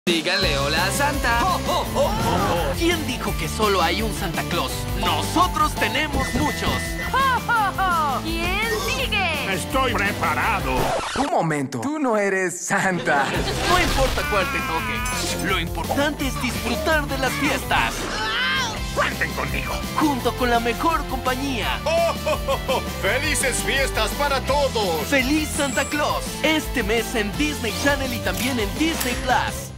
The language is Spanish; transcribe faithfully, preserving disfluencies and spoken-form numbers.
Díganle hola a Santa. Oh, oh, oh, oh. ¿Quién dijo que solo hay un Santa Claus? Nosotros tenemos muchos. ¿Quién sigue? Estoy preparado. Un momento, tú no eres Santa. No importa cuál te toque. Lo importante es disfrutar de las fiestas. Cuenten conmigo. Junto con la mejor compañía. Oh, oh, oh, oh. ¡Felices fiestas para todos! ¡Feliz Santa Claus! Este mes en Disney Channel y también en Disney Plus.